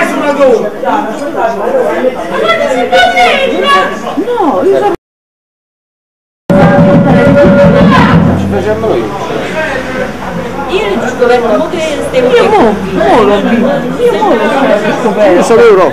No, io facciamo noi. io non ci governo molto io Io sono euro.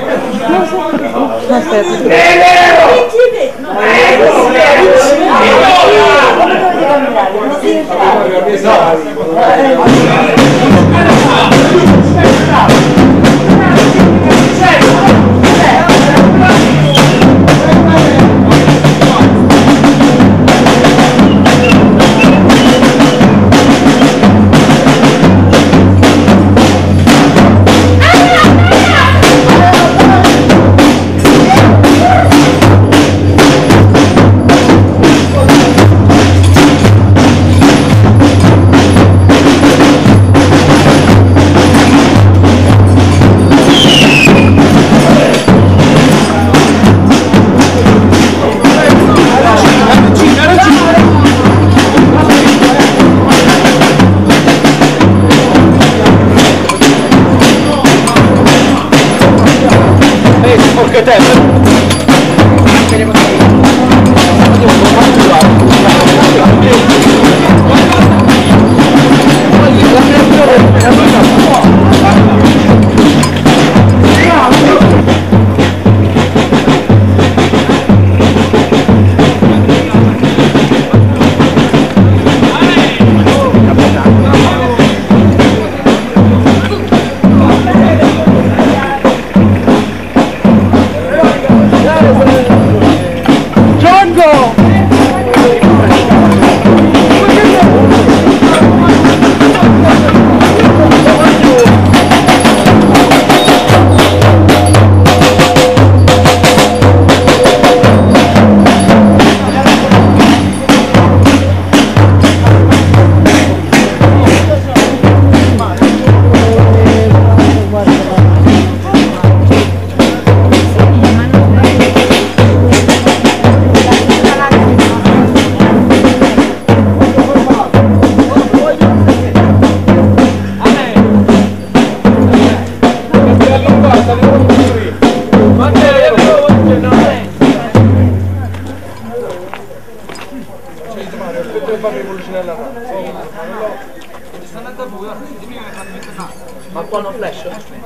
Ma qua no flash?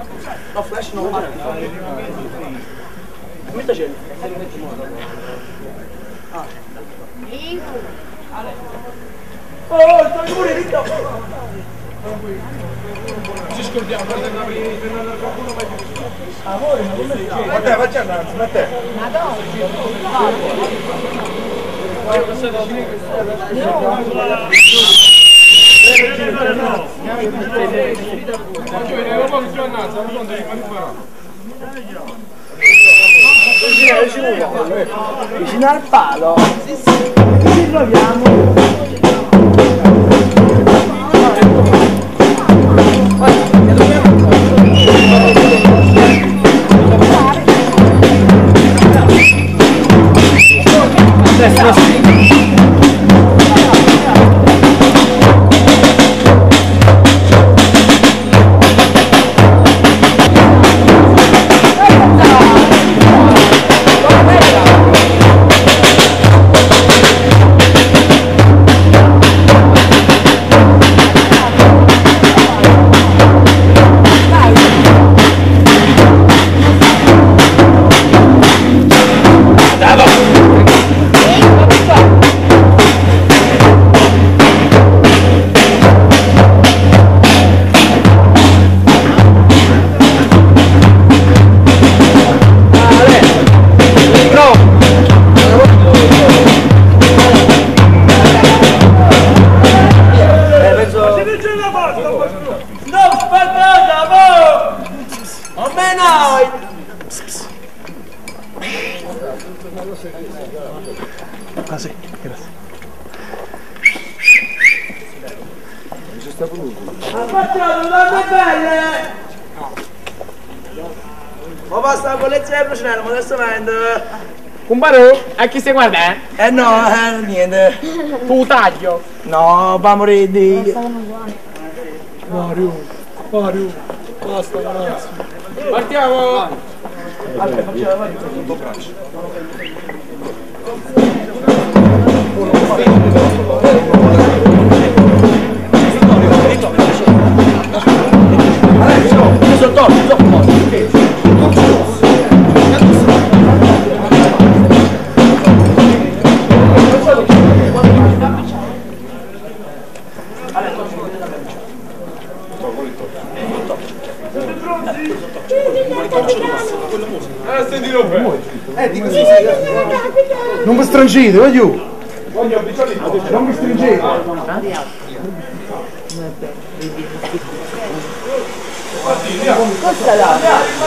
No flash no mare. Come c'è? Ah. Oh, sto pure ricco. Ci scordiamo, guarda qualcuno mai più. Amore, ma come stai? Ma te, facciamo anzi, ma te. Ma no. Vicino al palo. Ci troviamo. Ah sì, grazie. Affacciato, donne belle! Ma basta la collezione del procedere, modestamente. Comparo, a chi stai guardando? No, niente. Tu taglio. No, va a morire di... Mario, basta ragazzi. Partiamo! Allora, facciamo la sotto braccio. Non mi stringete, voglio! Non mi stringete! Cosa là?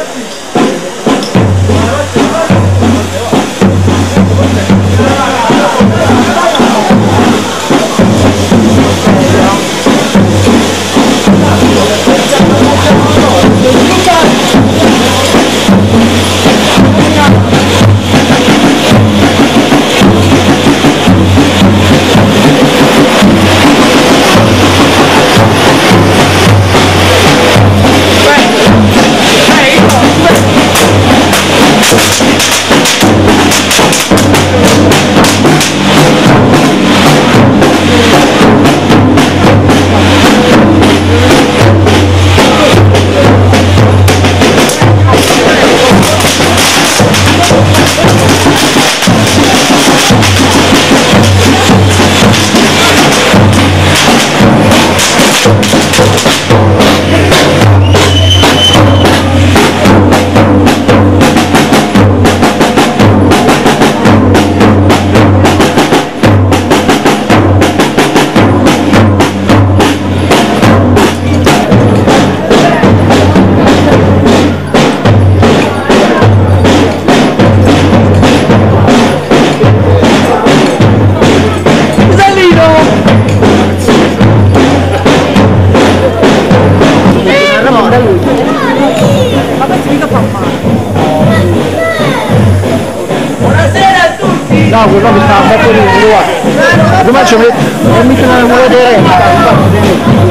No, quello mi sta un po' di domani ci mettono una moneta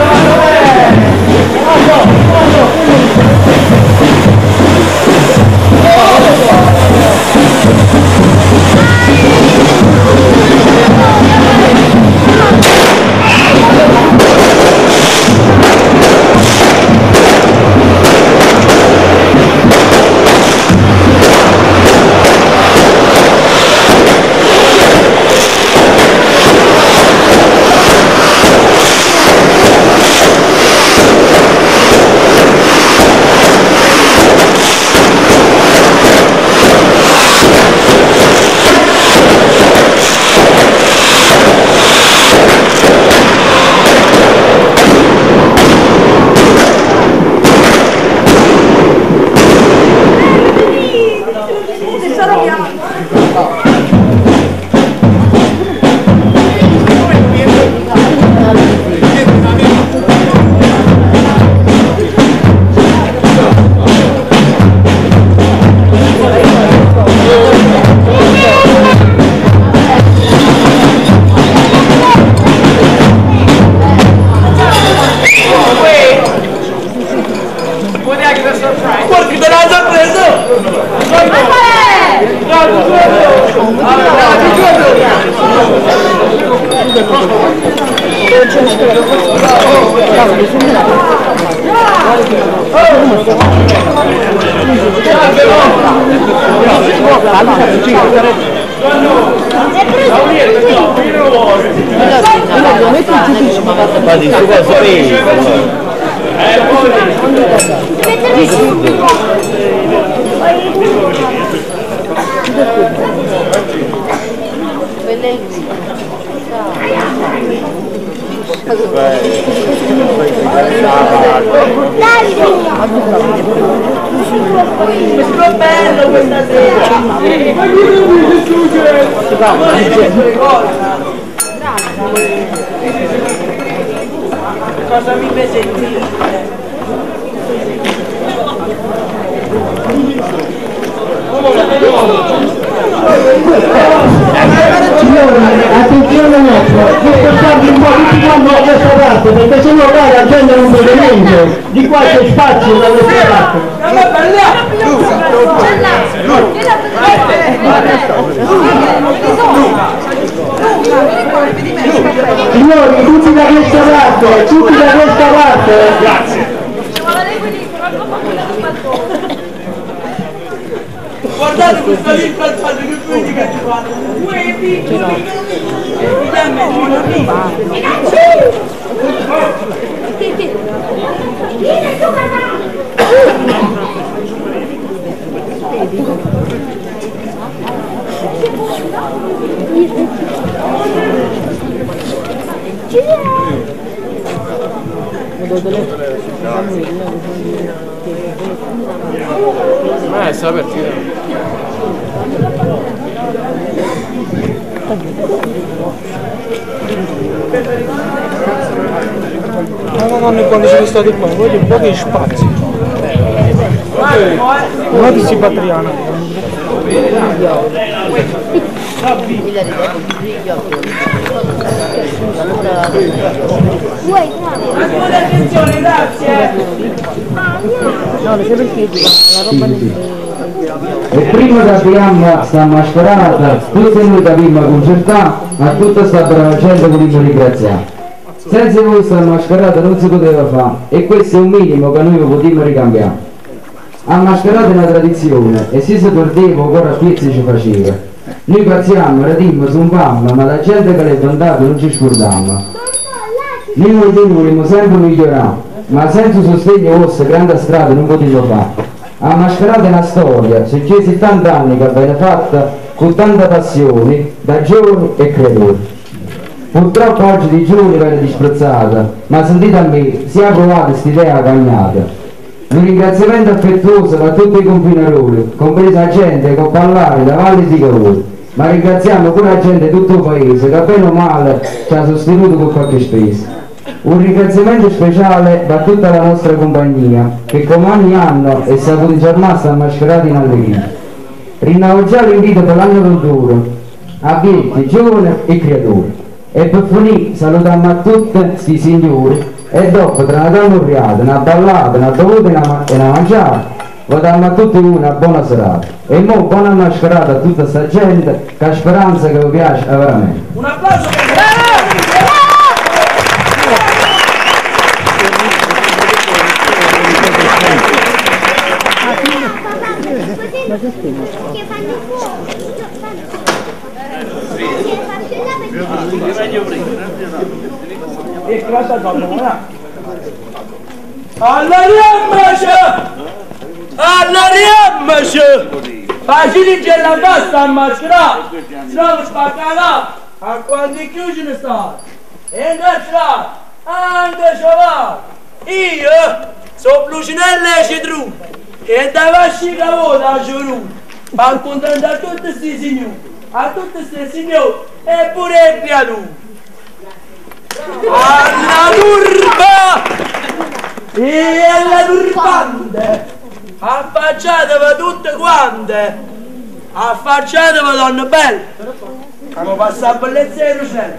bello questa sera. Cosa mi fai sentire? Attenzione nostra, portarvi un po' tutti quanti da questa parte, perché se no vai la gente non completamente di qualche spazio da questa parte. Signori, tutti da questa parte, tutti da questa parte. Grazie. Guardate questo lì calzato che vedi che ci fanno. Sta per tirare. No, quando sono stati qua, voglio un po' di spazio. Non che si patriana. Attenzione, grazie. No, perché la roba del... E prima che apriamo sta mascherata, tutti noi capimmo concertare, ma tutta sta brava gente volevamo ringraziare. Senza voi sta mascherata non si poteva fare, e questo è un minimo che noi potremmo ricambiare. A mascherata è una tradizione, e se si perdeva ancora a piezze ci faceva. Noi paziamo, radimmo, zompammo, ma la gente che l'è andata non ci scordammo. Noi volevamo sempre migliorare, ma senza sostegno vostro grande strada non potevo fare. A mascherata è una storia, c'è 70 anni che viene fatta con tanta passione da giovani e creatori. Purtroppo oggi di giovani viene disprezzata, ma sentite a me, si è approvata quest'idea cagnata. Un ringraziamento affettuoso da tutti i confinaroli, compresa la gente che può parlare da Valle di Calore, ma ringraziamo pure la gente di tutto il paese che bene o male ci ha sostenuto con qualche spesa. Un ringraziamento speciale da tutta la nostra compagnia, che come ogni anno è saputo rimasta mascherata in allegria. Rinnovo già l'invito per l'anno futuro a Vietti, giovani e creatori. E per finire salutiamo a tutti questi signori e dopo tra una camorriata, una ballata, una bevuta e una mangiata, votiamo a tutti una buona serata. E mo buona mascherata a tutta questa gente che ha speranza che vi piace veramente. Un applauso per all'ariammaci! Facili c'è la pasta a mascherare, se no spaccala a quanti chiusi ne sta. E ingacciare, anche ciovare. Io sono Lucinella e Citru, e da vascica vota a Giorù, ma accontenta a tutti questi signori, a tutti questi signori, e pure il creatura. Alla turba e alla turbante, affacciatevi tutte quante, affacciatevi donne belle, stiamo passando a bellezza e Lucinella.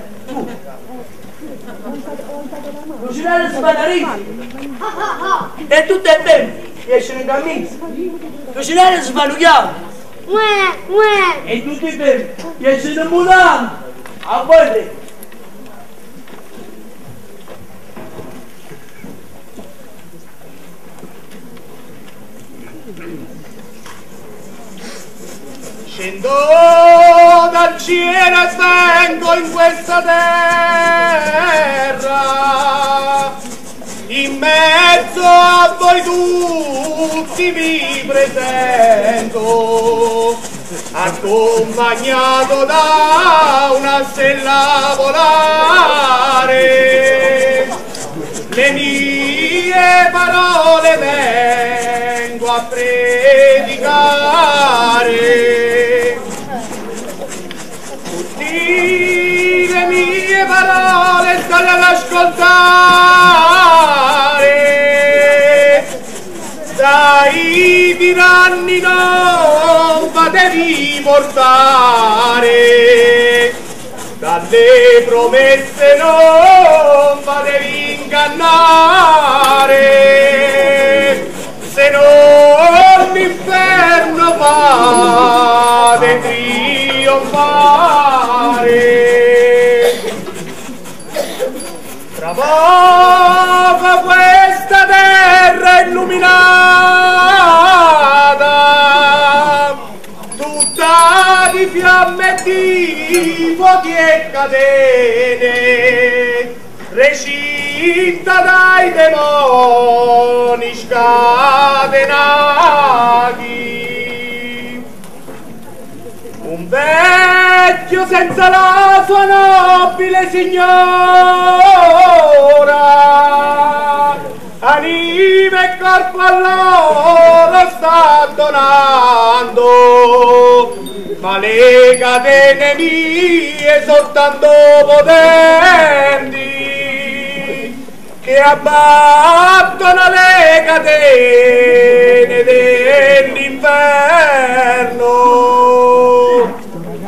Lucinella spanarisi e tutte e belle escono in camicia. Lucinella spanugliata e tutti e belle escono in mutande a voi. Scendo dal cielo e vengo in questa terra, in mezzo a voi tutti mi presento, accompagnato da una stella polare. Le mie parole vengo a predicare. Le mie parole state ad ascoltare, dai tiranni non fatevi portare, dalle promesse non fatevi ingannare. ingannare, se non l'inferno fate trionfare. Tra poco questa terra illuminata, tutta di fiamme e di fuochi e catene, recinta dai demoni scatenati. Un vecchio senza la sua nobile signora, anima e corpo a loro sta donando, ma le catene mie soltanto potenti, che abbattono le catene dell'inferno.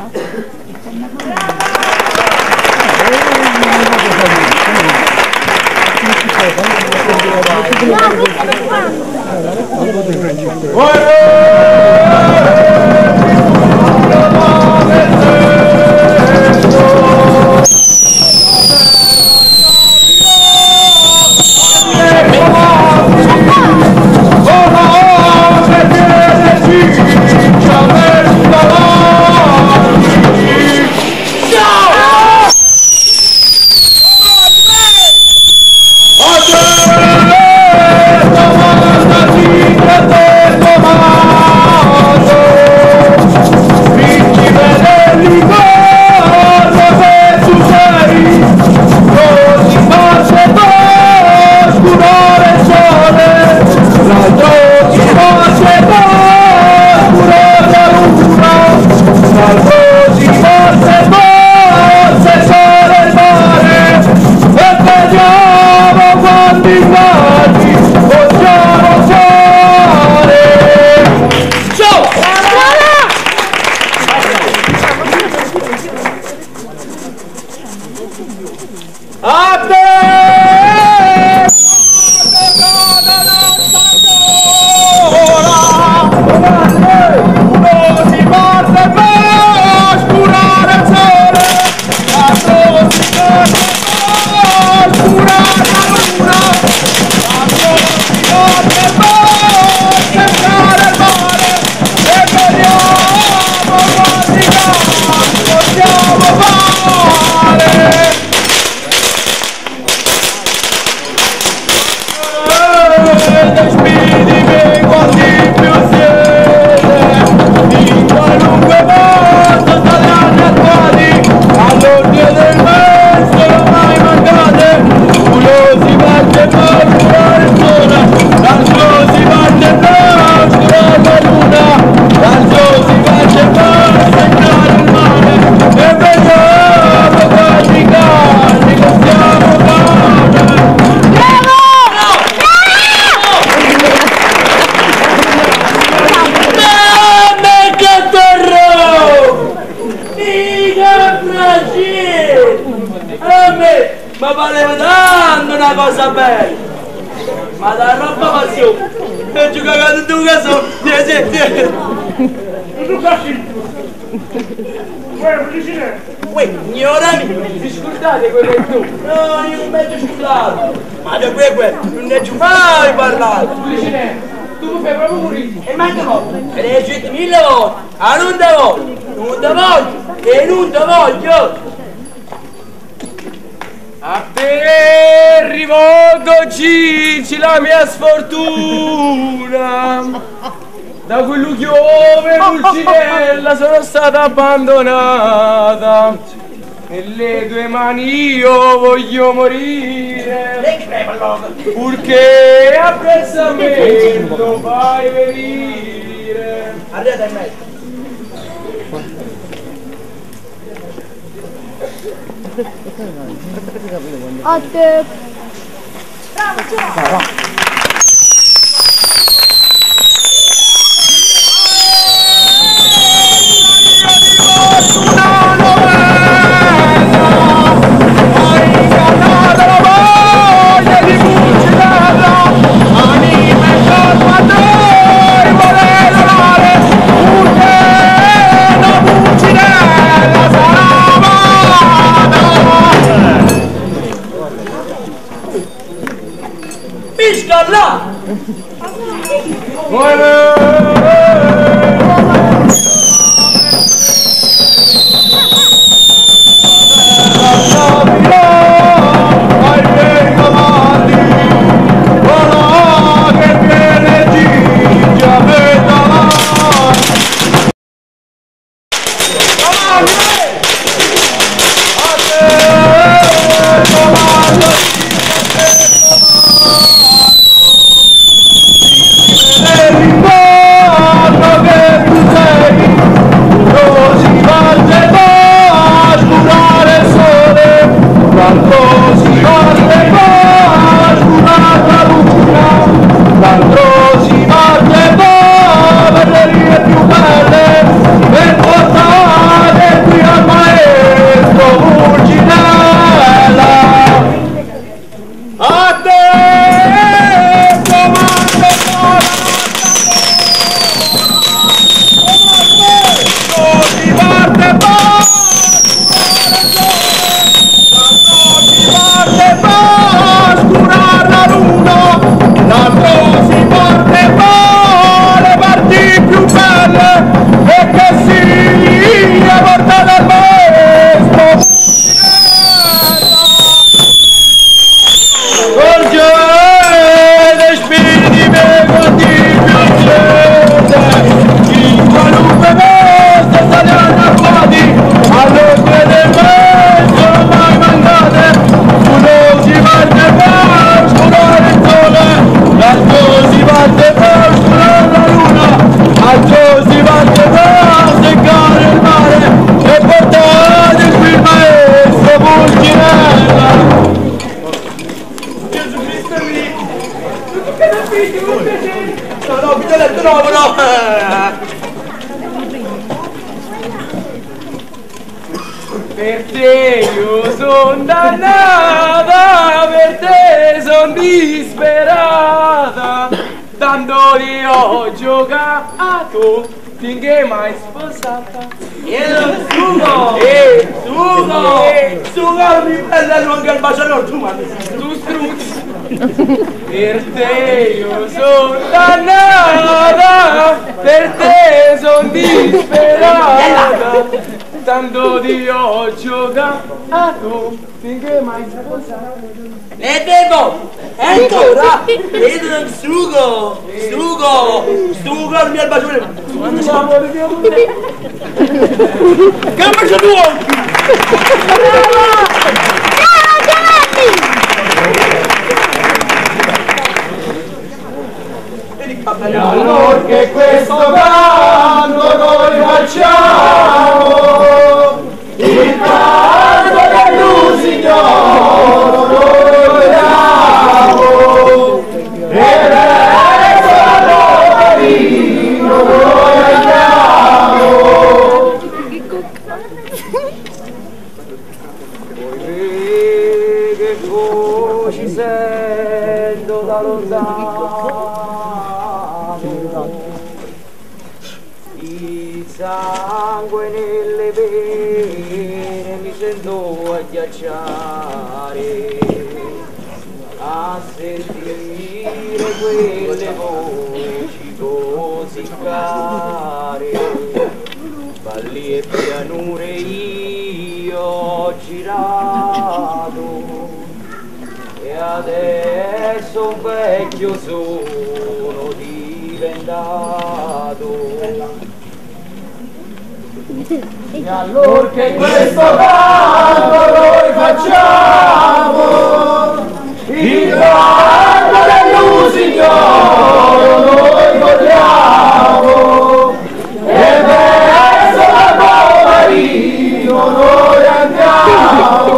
Ma valeva tanto una cosa bella, ma da roba passione e ci cagato tu caso uè, ignorami, vi scordate quello che tu? No, io non metto scordato, ma da quello non ne ci mai parlato. Tu mi fai proprio morire. E manca molto, e le hai detto 1000 volte, ah non te voglio, non te voglio, e non te voglio. A te rivolgo Cici la mia sfortuna, da quell'uchiove Pulcinella sono stata abbandonata, nelle tue mani io voglio morire, purché apprezzamento fai venire. Arrivate in mezzo. A te. Bravo, bravo. Hai ingannata la voglia Per te io son dannata, per te son disperata, tanto ti ho giocato finché mai sposata. Sugo! Sugo, mi prende anche il baciatore, tu struzzo. Per te io son dannata, per te son disperata, tanto ti ho giocato finché mai sposato. Ne devo! Ancora! Vedo sugo! Sugo il mio baciatore! Che baciatore! E allora che questo canto noi facciamo, il canto dell'usignolo noi vogliamo, e verso la marino noi andiamo. Poi che voci sento da lontano, il sangue nelle vene mi sento agghiacciare, a sentire quelle voci così care, valli e pianure io ho girato, e adesso un vecchio sono diventato. E allora che questo canto noi facciamo, il canto dell'usignolo noi vogliamo, e verso la marino noi andiamo.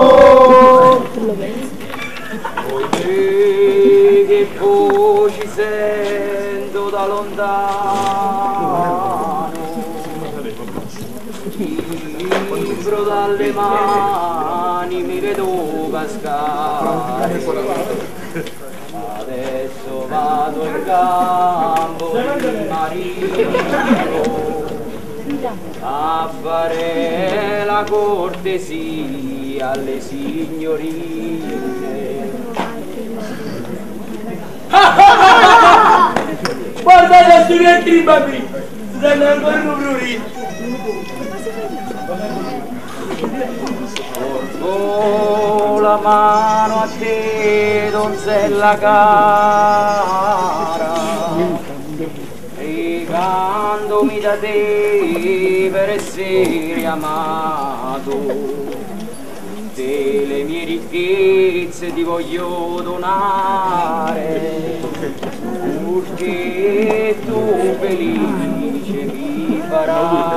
Poi che voci sento da lontano, libro dalle mani mi vedo cascare, adesso vado in campo di marino a fare la cortesia alle signorine. Guardate a studenti di bambini, stanno ancora in un porgo la mano a te, donzella cara, ricandomi da te per essere amato, delle mie ricchezze ti voglio donare, purché tu felice mi farai.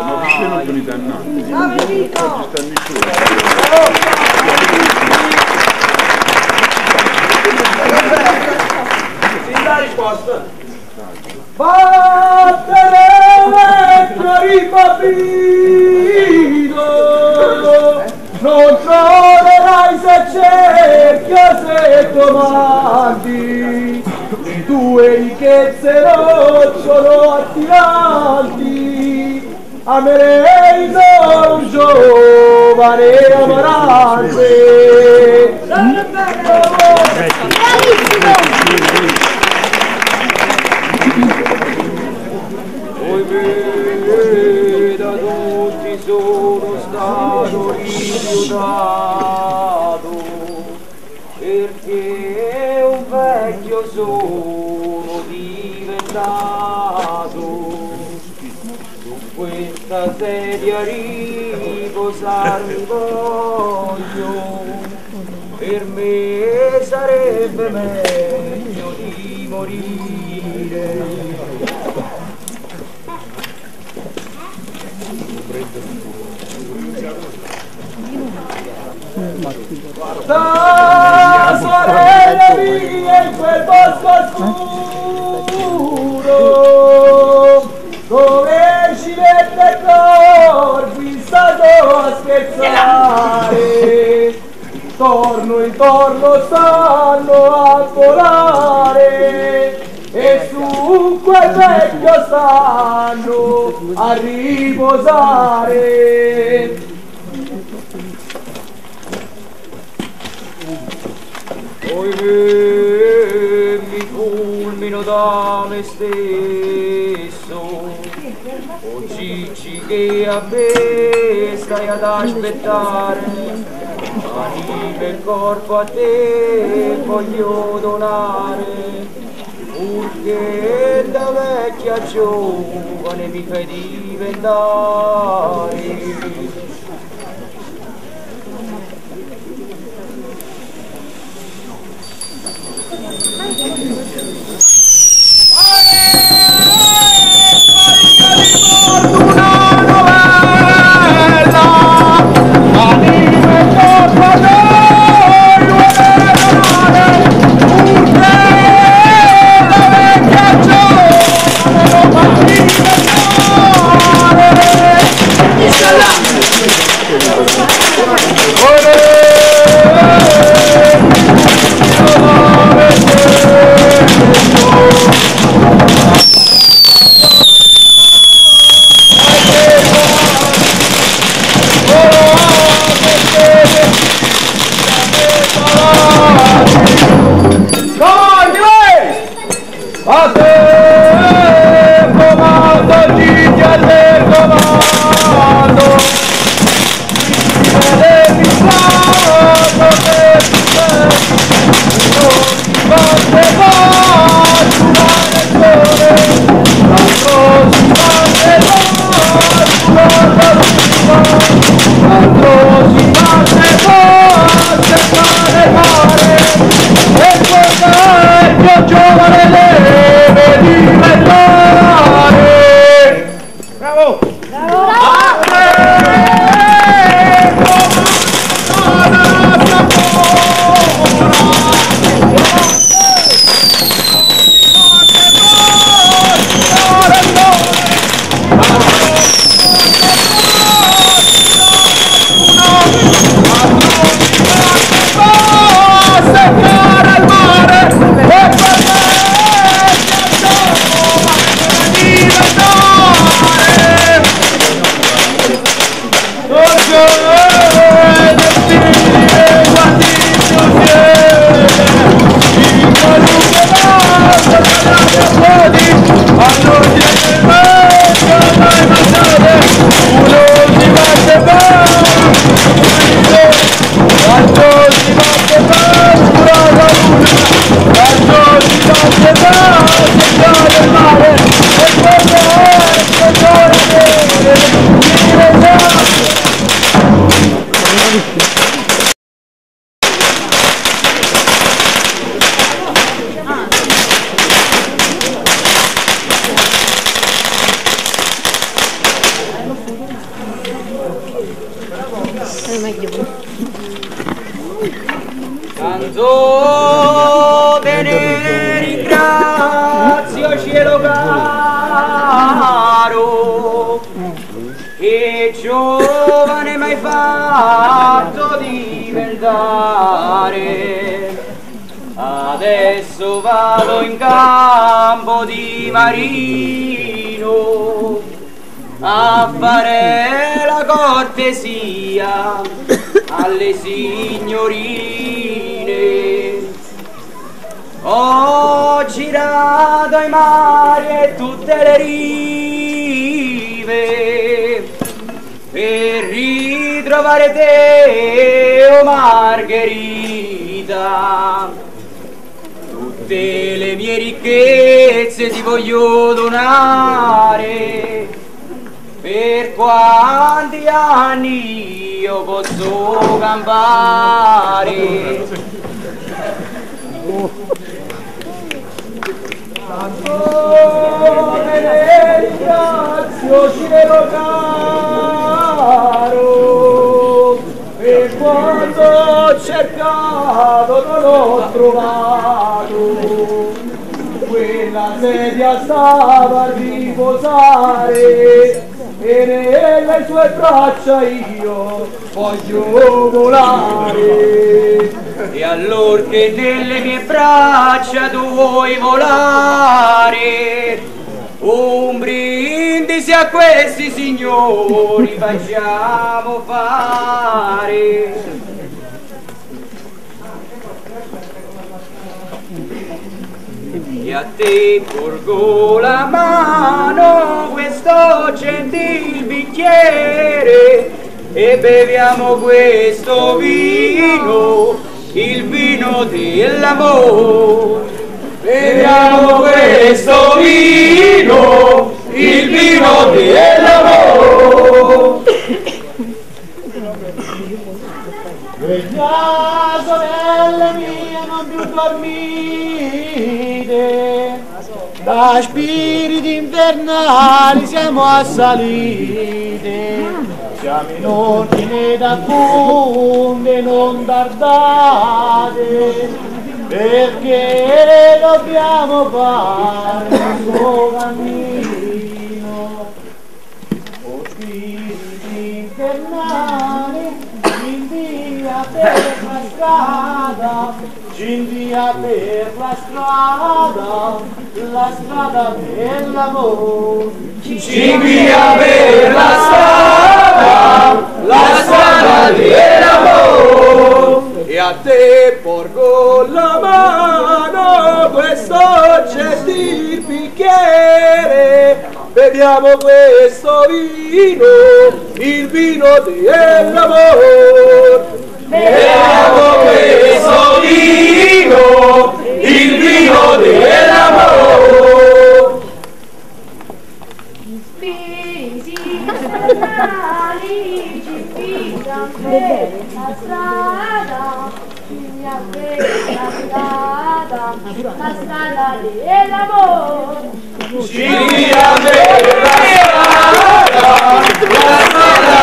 La risposta. Battere vecchio ribambino, non troverai se cerchi o se comandi, le tue ricchezze non sono attiranti, amerei solo un giovane amarante. Poi da tutti sono stato rifiutato, perché un vecchio sono diventato, su questa sedia riposarmi voglio, per me sarebbe meglio di morire. Guarda, sorella mia, in quel bosco scuro, dove ci mette il corpi stato a scherzare, torno intorno stanno a volare e su quel vecchio stanno a riposare. Poiché mi fulmino da me stesso, o Cicci che a me stai ad aspettare, anima e corpo a te voglio donare, purché da vecchia giovane mi fai diventare. Canto te ringrazio cielo caro, che giovane m'hai fatto diventare. Adesso vado in campo di marino a fare la cortesia alle signorine. Ho girato i mari e tutte le rive per ritrovare te, oh Margherita. Tutte le mie ricchezze ti voglio donare, per quanti anni io posso campare. Te ne ringrazio cielo caro, per quanto ho cercato non ho trovato quel nella sedia stava a riposare e nelle sue braccia io voglio volare. E allora che nelle mie braccia tu vuoi volare, un brindisi a questi signori facciamo fare. E a te porgo la mano questo gentil bicchiere e beviamo questo vino, il vino dell'amore. Beviamo questo vino, il vino dell'amore. Veglia sorelle mie non più dormite, da spiriti infernali siamo assalite, siamo in ordine d'acconde, non tardate, perché dobbiamo fare il suo cammino. O spiriti infernali, ci invia per la strada, ci invia per la strada dell'amore. Ci invia per la strada dell'amore. E a te porgo la mano questo gentil bicchiere, beviamo questo vino, il vino dell'amore. Beviamo questo vino, il vino dell'amore. Spiriti infernali ci invitano per la strada, ci invitano per la strada dell'amore. Ci invia per la strada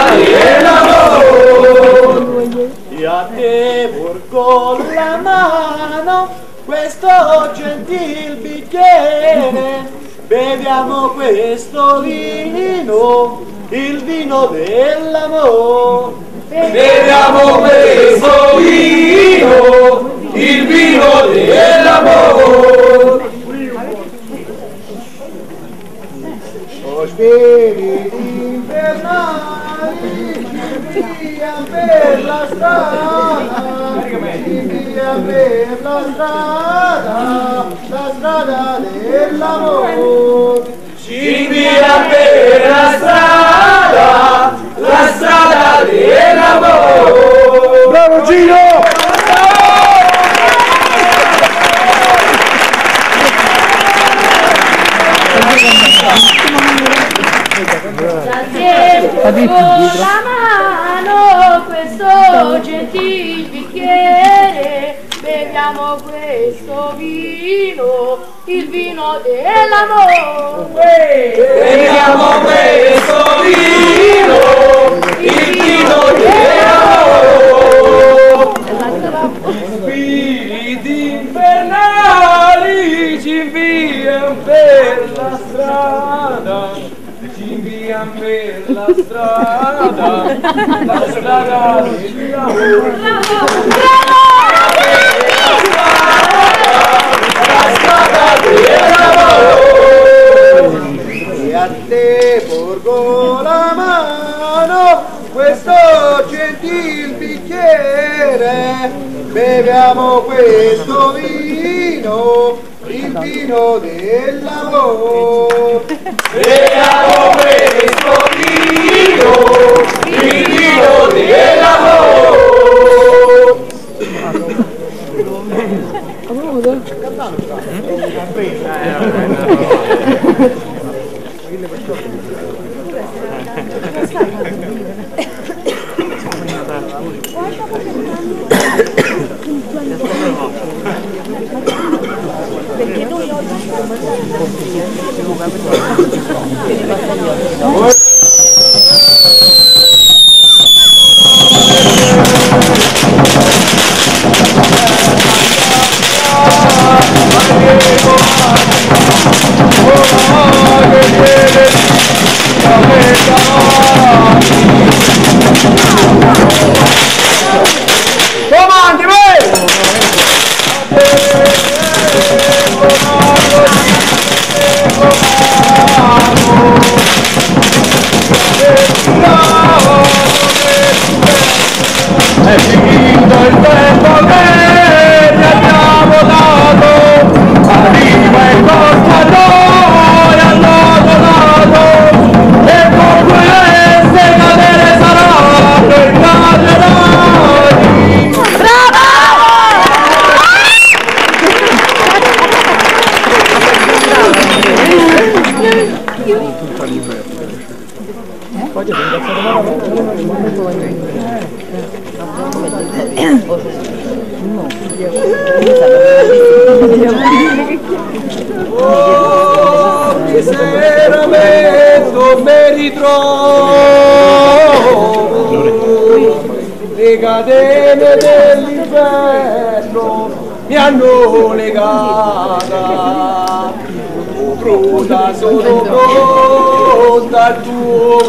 dell'amore. E a te porgo la mano questo gentil bicchiere, beviamo questo vino, il vino dell'amore. Beviamo questo vino, il vino dell'amore. O spiriti infernali, ci via per la strada, ci via per la strada dell'amore. Ci invia per la strada dell'amore. Bravo Gino! Con la mano questo gentil bicchiere, beviamo questo vino, il vino dell'amore. Beviamo questo vino, il vino dell'amore. Spiriti infernali ci inviano per la strada, ci inviano per la strada dell'amore. E a te porgo la mano questo gentil bicchiere, beviamo questo vino, il vino dell'amore. Beviamo questo vino, il vino dell'amore. Perché noi oggi stiamo il tempo che ti abbiamo dato, arriva il corpo a noi, hanno donato, e con queste cadere saranno i cadenati. Bravo! Oh, miseramento mi ritrovo, le catene dell'inferno mi hanno legata, pronta sono pronta al tuo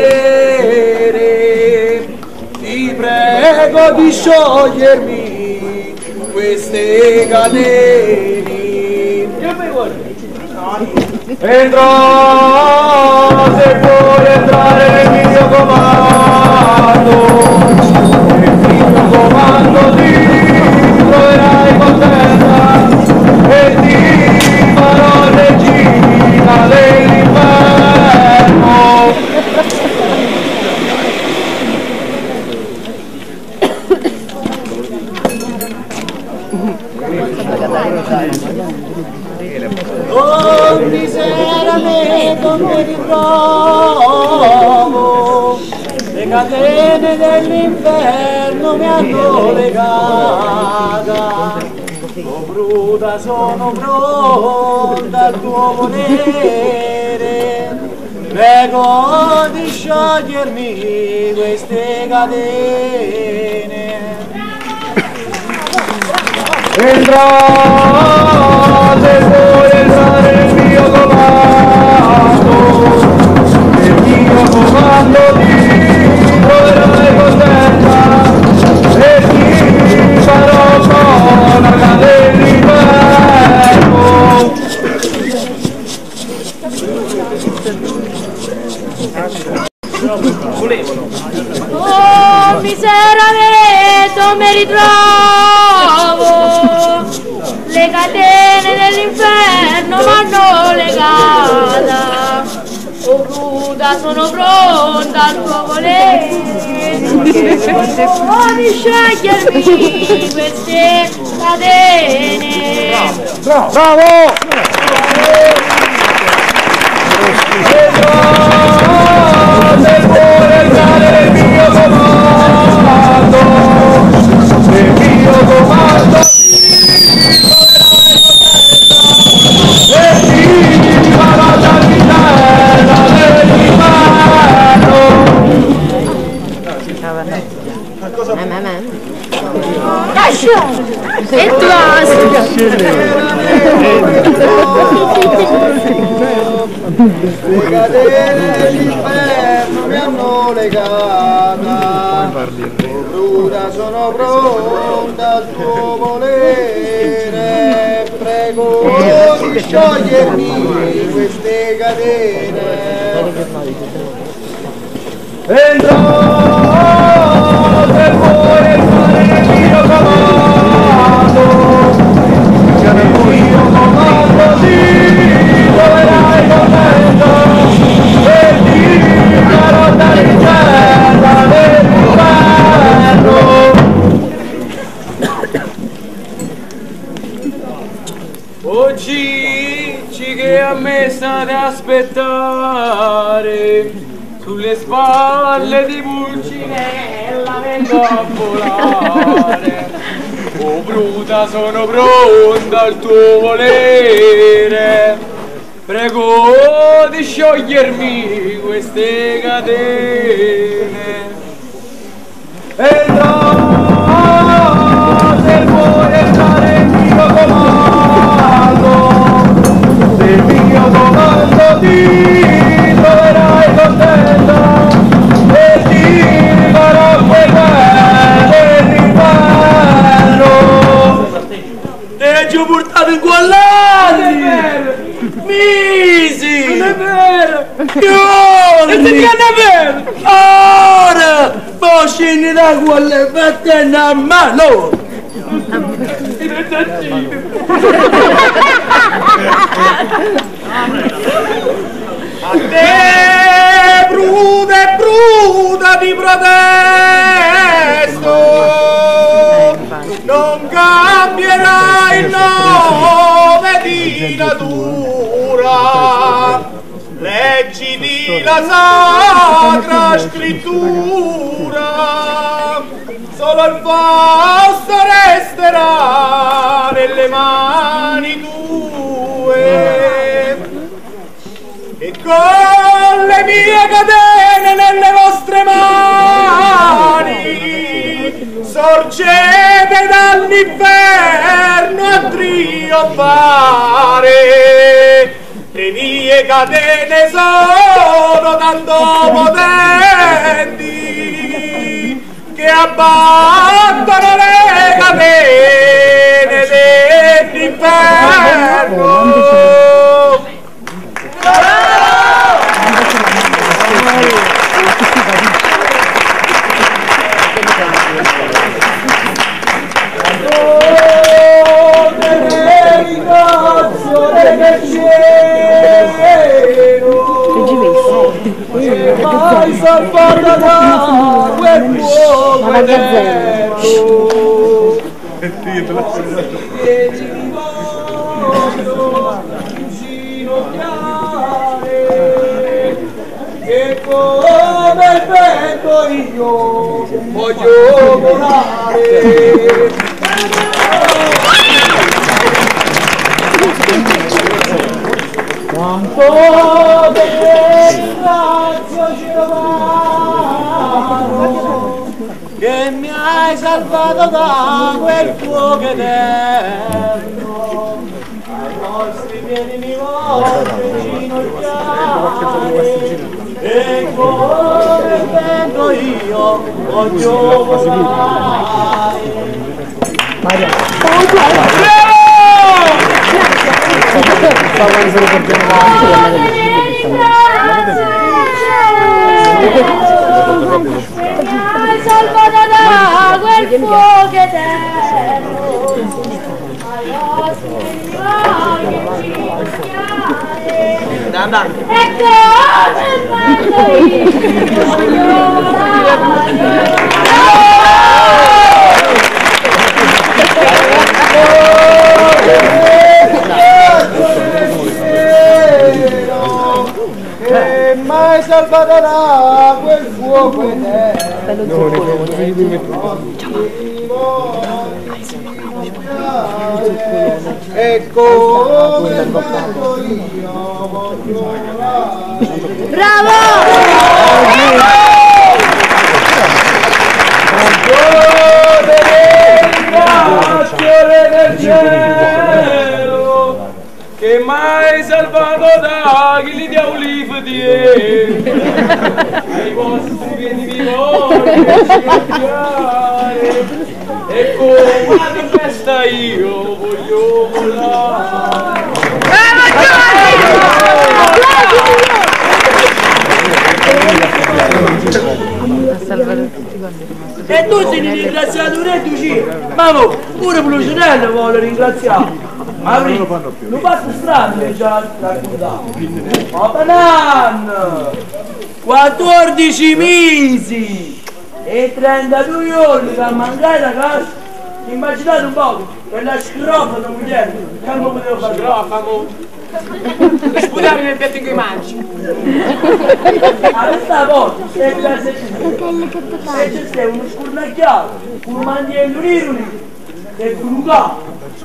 volere, ti prego di sciogliermi queste catene. Entra, se vuoi entrare nel mio comando, nel mio comando ti troverai contenta e ti farò regina dell'inferno. Oh, miseramente mi ritrovo, le catene dell'inferno mi hanno legata, sono pronta al tuo volere, prego di sciogliermi queste catene. Entrate, vuoi entrare nel mio comando, nel mio comando ti troverai contenta e ti farò cronaca dell'inferno. Oh, miseramento mi ritrovo, le catene dell'inferno m'hanno legata, oh cruda sono pronta al tuo volere, oh di scegliermi queste catene. Bravo! Se vuoi entrare nel mio comando, nel mio comando e ti farò giardinella dell'inverno. E tu Le catene dell'inferno mi hanno legata, cruda sono pronta al tuo volere, prego di sciogliermi queste catene. Entrate, vuoi entrare nel mio comando, nel mio comando ti troverai contenta e ti farò d'argento dell'inferno. Oggi che a me state a aspettare, sulle spalle di Pulcinella vengo a volare, oh bruta sono pronta al tuo volere, prego di sciogliermi queste catene. Entrate, vuoi entrare nel mio comando, nel mio comando ti troverai contenta e ti farò guardare dell'inferno. Te ci ho portato in guallati! Misi! Non è vero! Giorni! E se ti è vero! Ora! Bosci vieni da quelle fatte a mano! A te bruda di protesto, non cambierai il nome di natura, leggiti la sacra scrittura, solo il posto resterà nelle mani tue, e con le mie catene nelle vostre mani sorgete dall'inferno a trionfare. Le mie catene sono tanto potenti che abbattono le catene dell'inferno. Mai salvata da quel fuoco eterno, chiedi di voglio ginocchiare, e come il vento io voglio volare. Quanto te ringrazio, Giovanni, che mi hai salvato da quel fuoco eterno. Ai nostri piedi mi voglio ginocchiare, e come il vento io voglio volare. Salvata da quel fuoco eterno, ai nostri voglio ginocchiare, e come il vento io voglio che mai salvata da quel fuoco eterno, e come il vento io voglio volare. bravo! Del cielo, che mai salvato da chi di olive di ai vostri piedi vi voglio ginocchiare, e come la tempesta io voglio volare. E tu sei ringraziato e tu ci, ma pure Plucinello vuole ringraziare. Ma non fatto strano che già raccontato. Ma Banan, 14 mesi e 32 giorni che ha mangiato la casa. Immaginate un po', quella scrofa non mi viene, che non potevo fare. Scrofa, mo. Sputare nel petto in cui mangi. A questa volta, se c'è uno scurnacchiato, un mandiello nero, e Luca,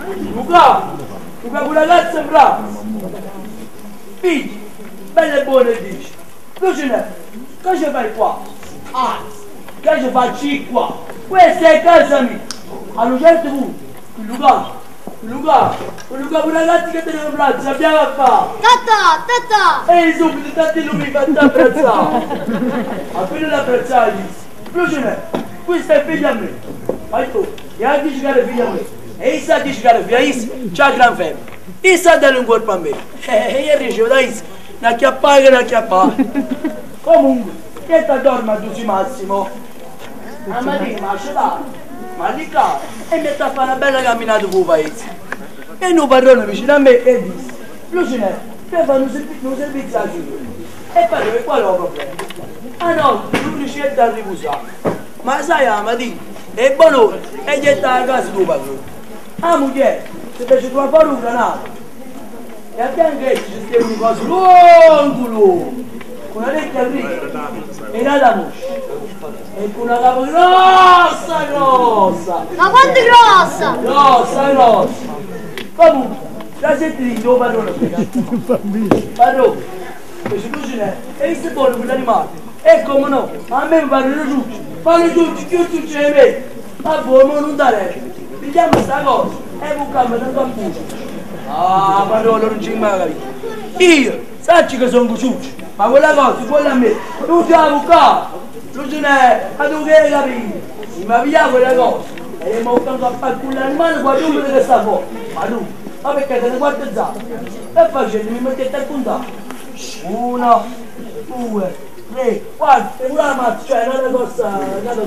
quella ragazza brava, figli, bella e buona e dice, Lucinello, che ci fai qua? Anzi, che ci facci qua? Questa è casa mia. A un certo punto, Luca, quella ragazza che teneva in braccio, abbiamo a fare. Tata! E subito, tanti mi fanno abbracciare. Appena l'abbracciai, disse, Lucinello, questa è figlia mia. Vai tu, e a dici che è figlia mia. E issa dice che è figlia mia, c'ha gran femmina. Issa dà un corpo a me. E io ricevo da issa, una chiappare che una chiappare. Comunque, che sta dorma tu, Massimo? Ma di marcia ma di qua e mi sta a fare una bella camminata con il paese. E un padrone vicino a me e disse, Lucine, per fare un servizio a Giulio. E parlo che qual è il problema? Ah no, l'unici è da ripusare. Ma sai, Amati, è buono e gli sta a casa tuo padrone. La moglie si fece tua fuori un granato. E a fianco ci stava un coso lungo, con una vecchia riga e una muscia. E con una capo grossa! Ma quanto grossa? Grossa! Comunque, la senti di tuo padrone. Padrone, fece cucina e viste buono quell'animale. E come no, a me mi pare lo giudice. Fanno giudice, chi c'è me? Ma buono non dare. Pigliamo sta cosa e bucchiamo da campuccio. Ah, padrone, non ci magari. Io, sacci che sono cucciuccio, ma quella cosa, quella a me, non ti la buccare. Non ce n'è, ma tu che hai capito? Ma via quella cosa. E mi ho fatto a fare con l'animale quando uno che sta fuori. Ma tu, ma perché te ne guardi zanne? E facendo mi mettete a contare. 1, 2, 3, 4, e una mazza, cioè una cosa,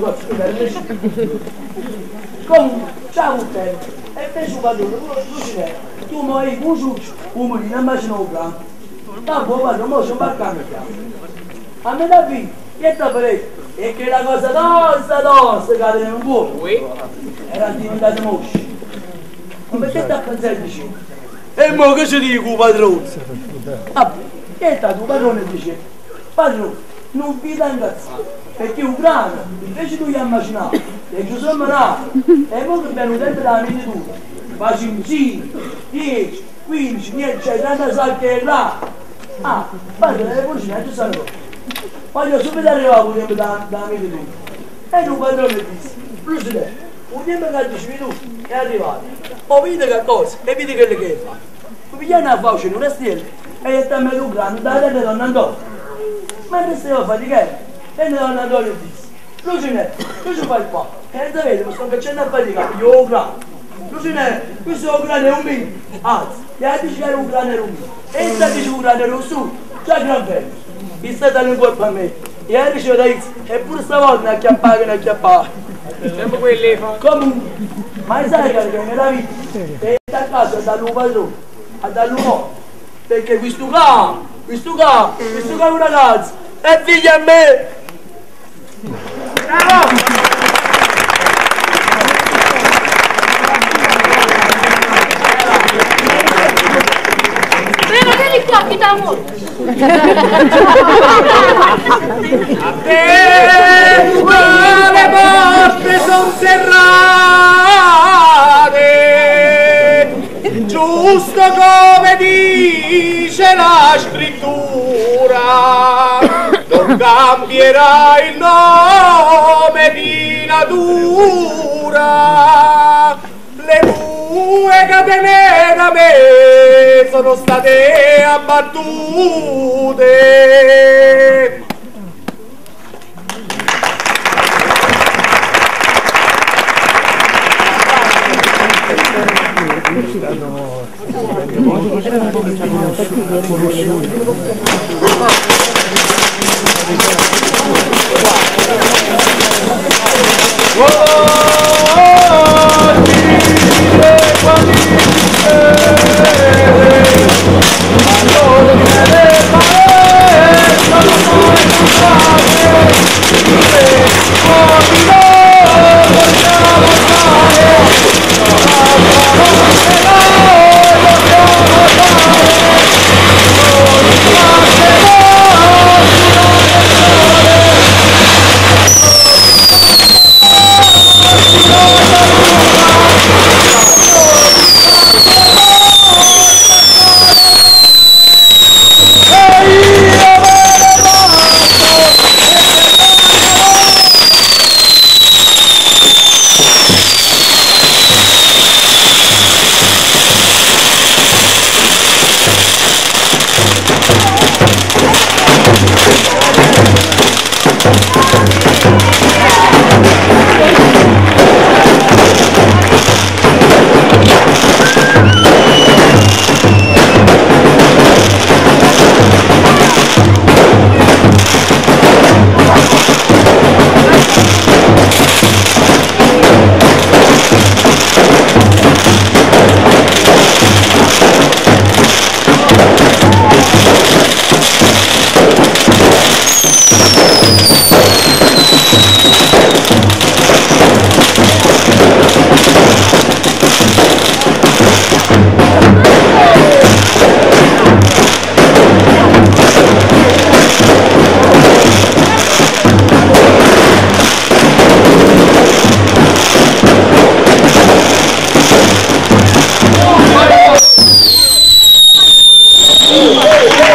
comunque, ciao te, e fece un padrone, tu mi hai un uomo non immagino un gran. Dopo guarda, mo c'è un baccano. A me da qui, che sta per lei? E che la cosa tosta, che non può. Era diventato mosci. Ma perché sta a pensare vicino? E mo che ci dico, padrone? Vabbè, che sta tu, padrone, dice? Padrone, non vi da incazzare, perché un grano, invece tu gli hai immaginato, e ci sono nato, e mo che abbiamo dentro la miniatura, facciamo 5, 10, 15, niente, c'è tanta salche là. Ah, padrone, le cucine, tu sai cosa? Voglio subito arrivare pure da miniatura. E un padrone disse, Presidente, un tempo che dicevi tu, è arrivato. O vedi che cosa, e vedi che le che fa. Pigliano a voce in una stella, e sta meglio grande, dai, donna Antonio. Ma che stava faticando? E donna Antonio disse, Lucinetto, tu ci fai qua? E non sapete, mi sto facendo a faticare, io ho un grano. Lucinetto, questo grano è un mio. Anzi, gli altri dice che era un grano era un mio. E sta dice un grano era un suo, già gran bello. Mi sta dando un colpo a me. E io dicevo da X, eppure stavolta ne acchiappava. Siamo quelli. Comunque, ma sai che nella vita è a casa dall'un padrone, a dall'un perché questo ragazzo è figlio a me. Bravo! Vieni qua, che t'amore! A te le porte son serrate, giusto come dice la scrittura, non cambierà il nome di natura, le tue catene da me sono state abbattute. Sì.